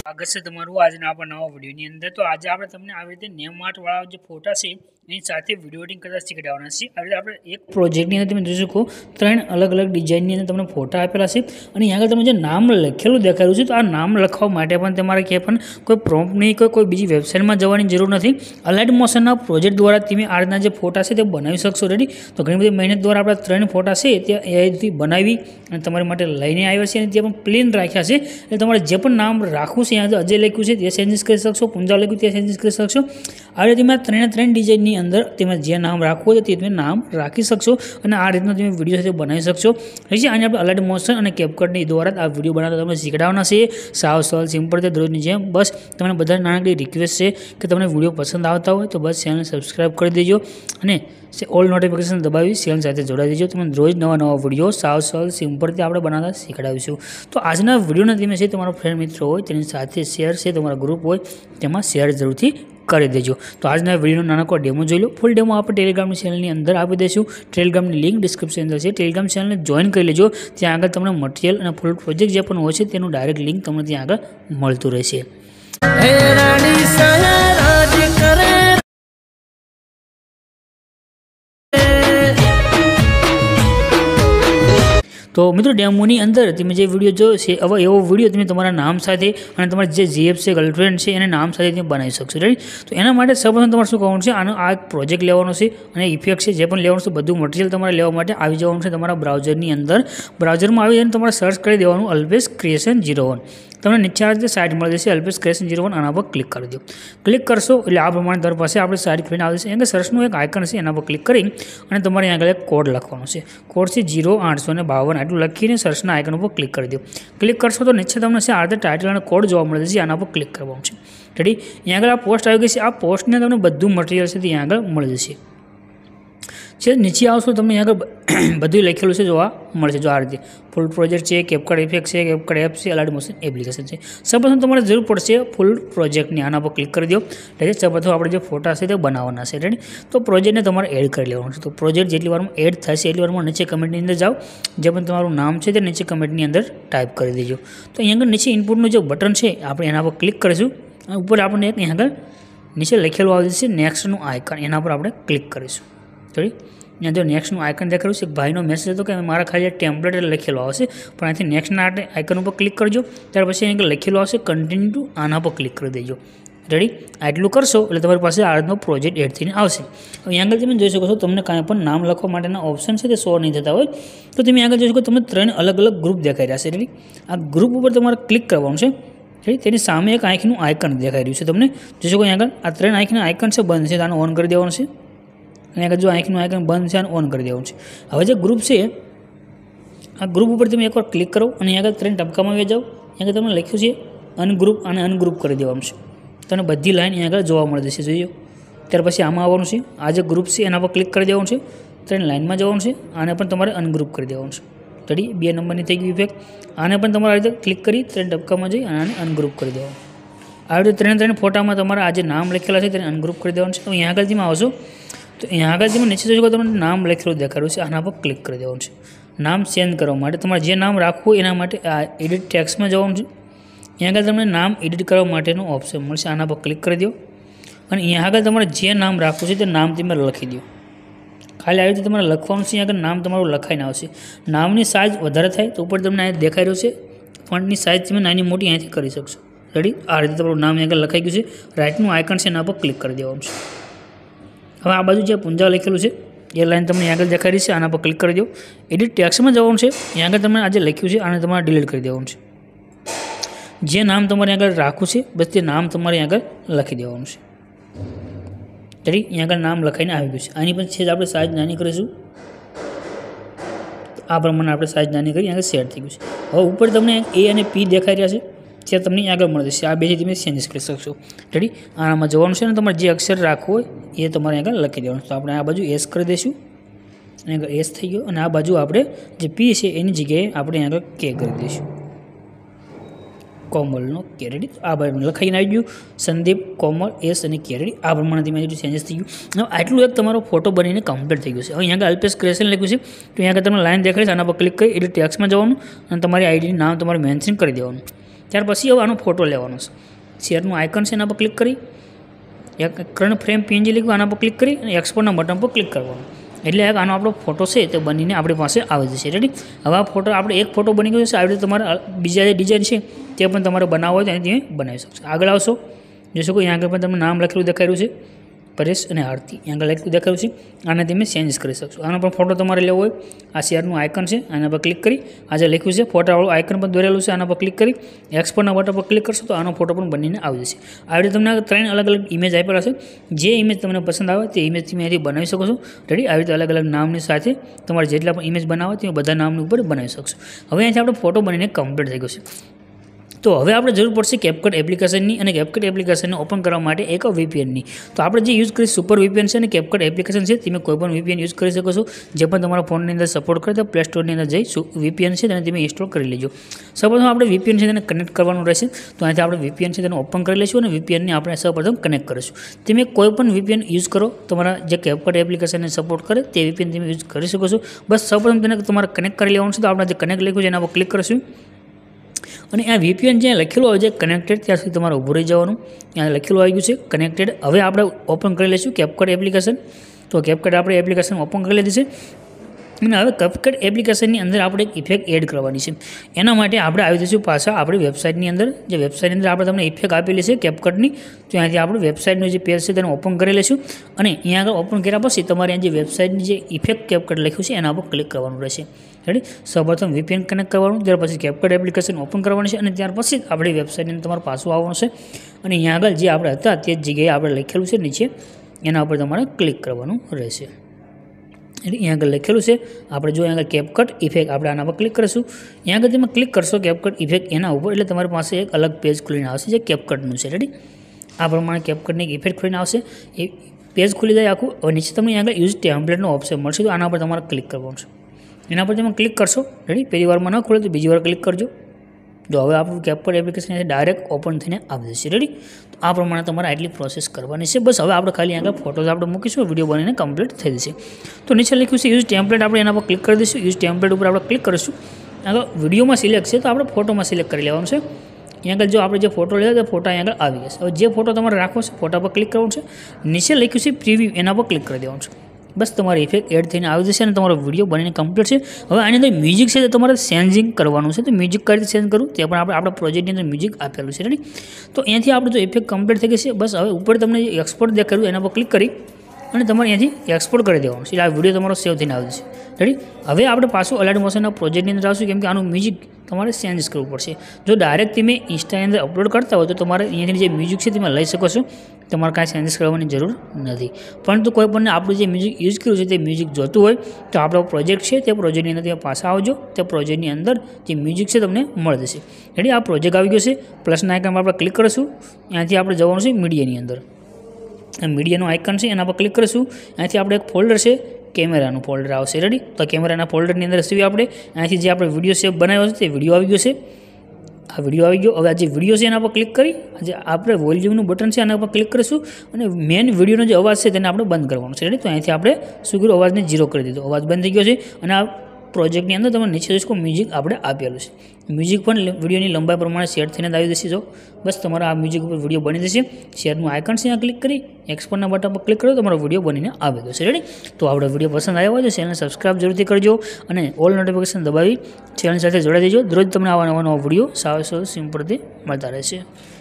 स्वागत है तमारू आज नवा विडियो अंदर। तो आज आप तमने आ रीते नेम आर्ट वाला जो फोटा है एनी साथे विडियो एडिटिंग करता शीखवाना छे। आ रीते आपणे एक प्रोजेक्ट ની અંદર તમે જોઈ શકો ત્રણ અલગ અલગ ડિઝાઇન ની અંદર તમને ફોટા આપેલા છે અને અહીં આગળ તમે જે નામ લખેલું દેખાયું છે તો આ નામ લખવા માટે પણ તમારે કે પણ કોઈ પ્રોમ્પ્ટ નહીં કોઈ બીજી વેબસાઇટ માં જવાની જરૂર નથી। અલાઇડ મોશન ના પ્રોજેક્ટ દ્વારા તમે આ રીતના જે ફોટા છે તે બનાવી શકશો। રેડી તો ઘણી બધી મહેનત દ્વારા આપણે ત્રણ ફોટા છે તે AI થી બનાવી અને તમારી માટે લઈને આવ્યા છે અને તે પણ પ્લેન રાખ્યા છે એટલે તમારે જે પણ નામ રાખવું છે यहाँ अजय लख्यू है ते चेन्जीस कर सकशो, पुंजा लख्यू ते चेन्जीस कर सकशो। आ रीते मैं त्रण डिजाइन नी अंदर तमे जे नाम राखवो छे ते तमे नाम राखी सकशो अने आ रीतना तमे विडियो साथे बनावी सकशो। हजी आने आपणे अलाइड मोशन अने कैपकट नी द्वारा आ विडियो बनावता तमने शीखवाना छे। साव सरल सिंपल ते दररोजनी जेम बस तमने बधा नानकडी रिक्वेस्ट छे कि तमने विडियो पसंद आवता होय तो बस चेनल सब्सक्राइब कर देजो अने ऑल नोटिफिकेशन दबावी चेनल साथे जोड़ाई देजो। तमने रोज नवा विडियो साव सरल सिंपल ते आपणे बनावता शीखवाडीशुं। तो आजना विडियोने तमे छे तमारो फ्रेंड मित्र होय तेनी साथे शेर से तमारा ग्रुप होय तेमां शेर जरूरथी करी देजो। तो आज विडियो नानकड़ो डेमो जोई लो। फूल डेमो आप टेलिग्राम चेनल नी अंदर आपी देशुं। टेलिग्राम नी लिंक डिस्क्रिप्शन अंदर छे। टेलिग्राम चेनल ने जॉइन करी लेजो। त्यां आगळ तमने मटीरियल अने फूल प्रोजेक्ट जे पण होय छे तेनुं डायरेक्ट लिंक तमने त्यां आगळ मळतुं रहेशे। तो मित्रों डेमोनी अंदर तमे जे विडियो जो छे हवे एवो विडियो तमे तमारा नाम साथे अने तमारी जे जीएफ छे गर्लफ्रेंड छे एने नाम साथे तमे बनावी शकशो। रेडी तो एना माटे सर्वप्रथम तमारे शुं करवानुं छे आनो आ प्रोजेक्ट लेवानो छे अने इफेक्ट छे जे पण लेवानुं छे बधुं मटीरियल तमारे लेवा माटे आवी जवानुं छे तमारा ब्राउजरनी अंदर। ब्राउजरमां आवी जईने तमारे सर्च करी देवानुं अल्पेश क्रिएशन 01। तमने नीचे आ रीते साइट मळी जशे अल्पेश क्रिएशन 01 आना पर क्लिक कर दो। क्लिक करशो एटले आ प्रमाणे तमारी पासे आपणी साइट खोलीने आवी जशे। अहींया सर्चनुं एक आइकन छे एना पर क्लिक करी अने तमारे आगळ एक कोड लखवानो छे। कोड छे 0852 आटલું લખીને સર્ચના આઇકન ઉપર ક્લિક કરી દો। ક્લિક કરશો તો નીચે તમને છે આ રીતે ટાઇટલ અને કોડ જોવા મળે છે। આના પર ક્લિક કરવાનું છે। રેડી અહીંયા આગળ આ પોસ્ટ આવી ગઈ છે। આ પોસ્ટને તમને બધું મટીરિયલ છે ત્યાં આગળ મળી જશે। છે નીચે આવશો તમને અહીંયા આગળ બધું લખેલું છે જોવા મળશે। જો આ રીતે ફૂલ પ્રોજેક્ટ છે, કેપકટ ઇફેક્ટ છે, કેપકટ એપ છે, અલાઇડ મોશન એપ્લિકેશન છે। સૌપ્રથમ તમારે જરૂર પડશે ફૂલ પ્રોજેક્ટની। આના પર ક્લિક કરી દો। એટલે સૌપ્રથમ આપણે જે ફોટા છે તે બનાવવાના છે। રેડી તો પ્રોજેક્ટને તમારે એડ કરી લેવાનું છે। તો પ્રોજેક્ટ જેટલી વારમાં એડ થશે એટલી વારમાં નીચે કમેન્ટની અંદર જાઓ। જે પણ તમારું નામ છે તે નીચે કમેન્ટની અંદર ટાઈપ કરી દેજો। તો અહીંયા આગળ નીચે ઇનપુટનું જે બટન છે આપણે એના પર ક્લિક કરીશું। ઉપર આપણને એક અહીંયા આગળ નીચે લખેલું આવી જશે નેક્સ્ટનું આઇકન, એના પર આપણે ક્લિક કરીશું। રેડી यहाँ जो नेक्स्टનું आइकन देखाड़ू से भाईनो मेसेज હતો કે મારા ખાલી ટેમ્પલેટ લખેલો આવશે પણ અહીંથી નેક્સ્ટના આઇકન ઉપર ક્લિક કરજો। ત્યાર પછી અહીં લખેલું આવશે કન્ટિન્યુ ટુ આના પર ક્લિક કરી દેજો। રેડી આટલું કરશો એટલે તમારી પાસે આ રીતનો પ્રોજેક્ટ એડ થઈને આવશે। અહીં આગળ તમે જોઈ શકો છો તમને કાંઈ પણ નામ લખવા માટેના ઓપ્શન છે તે શો નહીં થતા હોય તો તમે આગળ જોઈ શકો તમને ત્રણ અલગ અલગ ગ્રુપ દેખાઈ રહ્યા છે। રેડી આ ગ્રુપ ઉપર તમારે ક્લિક કરવાનું છે। રેડી તેની સામે એક આંખનું આઇકન દેખાઈ રહ્યું છે। તમને જોઈ શકો અહીં આગળ આ ત્રણ આંખના આઇકન છે બંધ છે, આને ઓન કરી દેવાનું છે। અને આગળ જો આંખનું આઇકન બંધ છે અને ઓન કરી દેવાનું છે। હવે જે ગ્રુપ છે આ ગ્રુપ ઉપર તમે એકવાર ક્લિક કરો અને આગળ ત્રણ ટપકામાં આવી જાઓ। આગળ તમને લખ્યું છે અનગ્રુપ અને અનગ્રુપ કરી દેવાનું છે। તમને બધી લાઈન અહીં આગળ જોવા મળી જશે। જોઈજો ત્યાર પછી આમાં આવવાનું છે। આ જે ગ્રુપ છે એના પર ક્લિક કરી દેવાનું છે। ત્રણ લાઈનમાં જવાનું છે। આને પણ તમારે અનગ્રુપ કરી દેવાનું છે। રેડી 2 નંબરની થઈ ગઈ ઇફેક્ટ। આને પણ તમારે આ રીતે ક્લિક કરી ત્રણ ટપકામાં જઈ અને આને અનગ્રુપ કરી દેવાનું। આ રીતે ત્રણ ફોટામાં તમારે આ જે નામ લખેલા છે તેને અનગ્રુપ કરી દેવાનું છે। તો અહીં આગળ જેમ આવશો तो यहाँ आगे તમે નીચે જોજો તમને નામ લખેલું દેખાડ્યું છે। આના પર ક્લિક કરી દેવાનું છે। નામ ચેન્જ કરવા માટે તમારે જે નામ રાખવું એના માટે આ એડિટ ટેક્સ્ટમાં જવાનું છે। અહીંયા આગળ તમને નામ એડિટ કરવા માટેનું ઓપ્શન મળશે। આના પર ક્લિક કરી દો અને અહીંયા આગળ તમારે જે નામ રાખવું છે તે નામ તમે લખી દો। ખાલી આવી રીતે તમારે લખવાનું છે। અહીંયા આગળ નામ તમારું લખાઈને આવશે। નામની સાઇઝ વધારે થાય તો ઉપર તમને અહીંયા દેખાઈ રહ્યું છે ફોન્ટની સાઇઝ તમે નાની મોટી અહીંયાથી કરી શકશો। રેડી આ રીતે તમારું નામ અહીંયા આગળ લખાઈ ગયું છે। રાઇટનું આઇકન છે એના પર ક્લિક કરી દેવાનું છે। હવે આ બાજુ જે પુંજા લખેલું છે એ લાઈન તમને આગળ દેખાઈ રહી છે। આના પર ક્લિક કરી દો। એડિટ ટેક્સ્ટમાં જવાનું છે। અહીંયા આગળ તમને આજે લખ્યું છે આને તમારે ડિલીટ કરી દેવાનું છે। જે નામ તમારે આગળ રાખવું છે બસ તે નામ તમારે આગળ લખી દેવાનું છે। રેડી અહીંયા આગળ નામ લખાઈને આવી ગયું છે। આની પછી છે આપણે સાઇઝ નાની કરીશું। આ પ્રમાણે આપણે સાઇઝ નાની કરી આગળ સેટ થઈ ગયું છે। હવે ઉપર તમને એ અને પી દેખાઈ રહ્યા છે ત્યાં તમને આગળ મળી જશે। આ બેથી તમે ચેન્જીસ કરી શકશો। રેડી આનામાં જવાનું છે ને તમારે જે અક્ષર રાખવો હોય એ તમારે આગળ લખી દેવાનું। તો આપણે આ બાજુ એસ કરી દઈશું અને આગળ એસ થઈ ગયો અને આ બાજુ આપણે જે પી છે એની જગ્યાએ આપણે આગળ કે કરી દઈશું। કોમલનો કે। રેડી આ બાજુ લખાઈને આવી ગયું સંદીપ કોમલ એસ અને કે। રેડી આ પ્રમાણે તમે ચેન્જીસ થઈ ગયું। હવે આટલું એક તમારો ફોટો બનીને કમ્પ્લીટ થઈ ગયું છે। હવે અહીંયા આગળ અલ્પેશ ક્રિએશન લખ્યું છે તો અહીંયા આગળ તમને લાઈન દેખાડીશ। આના પર ક્લિક કરી એડિટ ટેક્સ્ટમાં જવાનું અને તમારી આઈડીનું નામ તમારે મેન્શન કરી દેવાનું। ત્યાર પછી હવે આનો ફોટો લેવાનો છે, શેરનું આઇકન છે એના પર ક્લિક કરી કરંટ ફ્રેમ પીએનજી લખ્યું આના પર ક્લિક કરી અને એક્સપોર્ટના બટન પર ક્લિક કરવાનું, એટલે આનો આપણો ફોટો છે તે બનીને આપણી પાસે આવી જશે. રેડી. હવે આ ફોટો આપણે એક ફોટો બની ગયો છે. આવી રીતે તમારે બીજા જે ડિઝાઇન છે તે પણ તમારે બનાવવો હોય તો તમે બનાવી શકશો. આગળ આવશો, જોઈ શકો અહીંયા આગળ પણ તમને નામ લખેલું દેખાડ્યું છે, પરેશ અને આરતી અહીંયા આગળ લખેલું દેખાડ્યું છે. આને તમે ચેન્જ કરી શકશો. આનો પણ ફોટો તમારે લેવો હોય, આ શેરનું આઇકન છે આના પર ક્લિક કરી આ જે લખ્યું છે ફોટાવાળું આઇકન પણ દોરેલું છે આના પર ક્લિક કરી એક્સપોર્ટના બટન પર ક્લિક કરશો તો આનો ફોટો પણ બનીને આવી જશે. આવી રીતે તમને 3 અલગ અલગ ઇમેજ આપેલા છે. જે ઇમેજ તમને પસંદ આવે તે ઇમેજ તમે અહીંથી બનાવી શકો છો. રેડી. આવી રીતે અલગ અલગ નામની સાથે તમારે જેટલા પણ ઇમેજ બનાવે તે બધા નામની ઉપર બનાવી શકશો. હવે અહીંથી આપણો ફોટો બનીને કમ્પ્લીટ થઈ ગયો છે. તો હવે આપણે જરૂર પડશે કેપકટ એપ્લિકેશનની, અને કેપકટ એપ્લિકેશનને ઓપન કરવા માટે એક VPNની. તો આપણે જે યુઝ કરીએ સુપર VPN છે અને કેપકટ એપ્લિકેશન છે, તમે કોઈ પણ VPN યુઝ કરી શકો છો જે પણ તમારા ફોનની અંદર સપોર્ટ કરે તો પ્લે સ્ટોરની અંદર જઈ VPN છે તેને તમે ઇન્સ્ટોલ કરી લેજો. સૌપ્રથમ આપણે VPN છે તેને કનેક્ટ કરવાનું રહેશે. તો અહીંથી આપણે VPN છે તેને ઓપન કરી લઈશું અને VPNને આપણે સૌપ્રથમ કનેક્ટ કરીશું. તમે કોઈ પણ VPN યુઝ કરો, તમારા જે કેપકટ એપ્લિકેશનને સપોર્ટ કરે તે VPN તમે યુઝ કરી શકો છો. બસ સૌપ્રથમ તેને તમારે કનેક્ટ કરી લેવાનું છે. તો આપણે જે કનેક્ટ લખ્યું છે એના પર ક્લિક કરીશું અને આ VPN જ્યાં લખેલું આવે છે કનેક્ટેડ, ત્યાં સુધી તમારે ઊભું રહી જવાનું. ત્યાં લખેલું આવી ગયું છે કનેક્ટેડ. હવે આપણે ઓપન કરી લઈશું કેપકટ એપ્લિકેશન. તો કેપકટ આપણે એપ્લિકેશન ઓપન કરી લીધી છે અને હવે કેપકટ એપ્લિકેશનની અંદર આપણે એક ઇફેક્ટ એડ કરવાની છે. એના માટે આપણે આવી જઈશું પાછા આપણી વેબસાઇટની અંદર. જે વેબસાઇટની અંદર આપણે તમને ઇફેક્ટ આપેલી છે કેપકટની, તો અહીંયાથી આપણે વેબસાઇટનું જે પેજ છે તેને ઓપન કરી લઈશું અને અહીંયા આગળ ઓપન કર્યા પછી તમારે જે વેબસાઇટની જે ઇફેક્ટ કેપકટ લખ્યું છે એના પર ક્લિક કરવાનું રહેશે. રેડી. સૌપ્રથમ VPN કનેક્ટ કરવાનું, ત્યાર પછી કેપકટ એપ્લિકેશન ઓપન કરવાની છે અને ત્યાર પછી આપણી વેબસાઇટની તમારે પાછું આવવાનું છે અને અહીંયા આગળ જે આપણે હતા તે જ જગ્યાએ આપણે લખેલું છે નીચે એના ઉપર તમારે ક્લિક કરવાનું રહેશે. એટલે અહીંયા આગળ લખેલું છે આપણે જો અહીંયા આગળ કેપકટ ઇફેક્ટ આપણે આના પર ક્લિક કરીશું. અહીંયા આગળ તમે ક્લિક કરશો કેપકટ ઇફેક્ટ એના ઉપર એટલે તમારી પાસે એક અલગ પેજ ખુલીને આવશે જે કેપકટનું છે. રેડી. આ પ્રમાણે કેપકટની એક ઇફેક્ટ ખુલીને આવશે. એ પેજ ખુલી જાય આખું. હવે નીચે તમને અહીંયા આગળ યુઝ ટેમ્પલેટનો ઓપ્શન મળશે, તો આના પર તમારે ક્લિક કરવાનું છે. એના પર તમે ક્લિક કરશો. રેડી. પહેલી વારમાં ન ખુલે તો બીજી વાર ક્લિક કરજો. જો હવે આપણું કેપકટ એપ્લિકેશન ડાયરેક્ટ ઓપન થઈને આવી જશે. રેડી. તો આ પ્રમાણે તમારે આટલી પ્રોસેસ કરવાની છે. બસ હવે આપણે ખાલી આગળ ફોટોઝ આપણે મૂકીશું, વિડીયો બનીને કમ્પ્લીટ થઈ જશે. તો નીચે લખ્યું છે યુઝ ટેમ્પલેટ, આપણે એના પર ક્લિક કરી દઈશું. યુઝ ટેમ્પલેટ ઉપર આપણે ક્લિક કરીશું. આગળ વિડીયોમાં સિલેક્ટ છે તો આપણે ફોટોમાં સિલેક્ટ કરી લેવાનું છે. અહીંયા આગળ જો આપણે જે ફોટો લેવા તો ફોટા અહીંયા આગળ આવી જશે. હવે જે ફોટો તમારે રાખવો છે ફોટા પર ક્લિક કરવાનું છે. નીચે લખ્યું છે પ્રિવ્યૂ, એના પર ક્લિક કરી દેવાનું છે. બસ તમારી ઇફેક્ટ એડ થઈને આવી જશે અને તમારો વિડીયો બનીને કમ્પ્લીટ છે. હવે આની અંદર મ્યુઝિક છે તો તમારે ચેન્જિંગ કરવાનું છે. તો મ્યુઝિક કઈ રીતે ચેન્જ કરવું તે પણ આપણે આપણા પ્રોજેક્ટની અંદર મ્યુઝિક આપેલું છે. રેડી. તો અહીંયાથી આપણે જો ઇફેક્ટ કમ્પ્લીટ થઈ ગઈ છે. બસ હવે ઉપર તમને એક્સપોર્ટ દેખાડ્યું એના પર ક્લિક કરી અને તમારે અહીંયાથી એક્સપોર્ટ કરી દેવાનું છે. એટલે આ વિડીયો તમારો સેવ થઈને આવી જશે. રેડી. હવે આપણે પાછું અલાઇડ મોશનના પ્રોજેક્ટની અંદર આવશું, કેમ કે આનું મ્યુઝિક તમારે ચેન્જ કરવું પડશે. જો ડાયરેક્ટ તમે ઇન્સ્ટાની અંદર અપલોડ કરતા હોય તો તમારે અહીંયાથી જે મ્યુઝિક છે તમે લઈ શકો છો, તમારે કાંઈ ચેન્જીસ કરવાની જરૂર નથી. પરંતુ કોઈ પણ આપણું જે મ્યુઝિક યુઝ કર્યું છે તે મ્યુઝિક જોતું હોય તો આપણો પ્રોજેક્ટ છે તે પ્રોજેક્ટની અંદર તમે પાછા આવજો. તે પ્રોજેક્ટની અંદર જે મ્યુઝિક છે તમને મળી જશે. રેડી. આ પ્રોજેક્ટ આવી ગયો છે. પ્લસના આઇકન પર આપણે ક્લિક કરીશું. અહીંયાથી આપણે જવાનું છે મીડિયાની અંદર. મીડિયાનું આઇકન છે એના પર ક્લિક કરીશું. અહીંયાથી આપણે એક ફોલ્ડર છે કેમેરાનું ફોલ્ડર આવશે. રેડી. તો કેમેરાના ફોલ્ડરની અંદર સીવી આપણે અહીંયાથી જે આપણે વિડીયો સેવ બનાવ્યો છે તે વિડીયો આવી ગયો છે. આ વિડીયો આવી ગયો. હવે આ જે વિડીયો છે એના પર ક્લિક કરી જે આપણે વોલ્યુમનું બટન છે એના પર ક્લિક કરીશું અને મેન વિડીયોનો જે અવાજ છે તેને આપણે બંધ કરવાનો છે. રેડી. તો અહીંથી આપણે શું કર્યું, અવાજને 0 કરી દીધો. અવાજ બંધ થઈ ગયો છે અને આ પ્રોજેક્ટની અંદર તમે નીચે જોશો મ્યુઝિક આપણે આપેલું છે. મ્યુઝિક પણ વિડીયોની લંબાઈ પ્રમાણે સેટ થઈને આવી જશે. જો બસ તમારા આ મ્યુઝિક ઉપર વિડીયો બની જશે. શેરનું આઇકન છે ત્યાં ક્લિક કરી એક્સપોર્ટના બટન પર ક્લિક કરો તમારો વિડીયો બનીને આવી જશે. રેડી. તો આપણો વિડીયો પસંદ આવ્યો હોય તો ચેનલને સબસ્ક્રાઇબ જરૂરથી કરજો અને ઓલ નોટિફિકેશન દબાવી ચેનલ સાથે જોડાઈ દેજો. દરરોજ તમને આવા નવા વિડીયો સાવ સિમ્પલથી મળતા રહેશે.